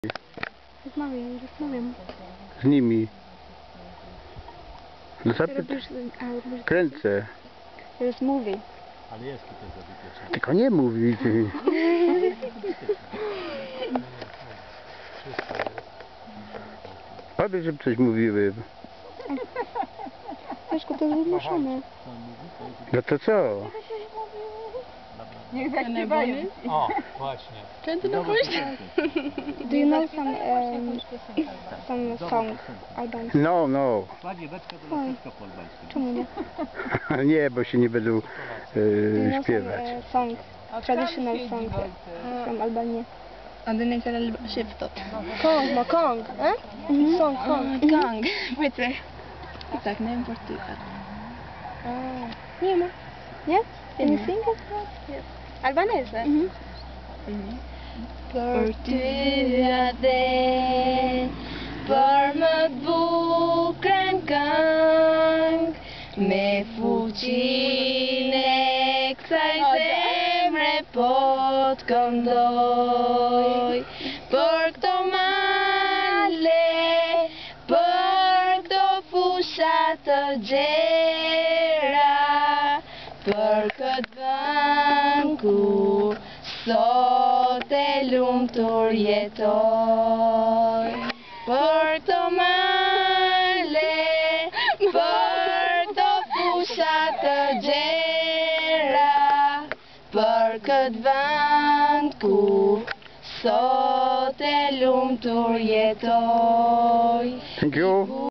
Rozmawiam. Z nimi. No kręcę. Teraz mówi. Ale jest tutaj zabezpieczenie. Tylko nie mówi. Ty. Powiedz, żeby coś mówiły. Leszku, to jest zmuszone. No to co? Niech zaśpiewają. O, właśnie. Czemu to na pójście? Do you know some song albański? No. Ładnie, beczka to wszystko po albańsku. Czemu nie? Nie, bo się nie będą Do you know śpiewać. some songs, traditional songs from Albania? Andrei care shiftot. Kong, ma Kong, eh? Song, Kong. Gang. Uite. Tak, ne wiem portugal. Nie ma. Nie? Can you sing it? Yes. Albanese? Portugal për më të bukrën këng me fuqinë e kësaj zemre po të këndoj për këto male, për këto fusha të gjera, për këtë vend ku sot e lumtur jetoj. Për këto male, për këto fusha të gjera, për këtë vend ku sot e lumtur jetoj. Thank you.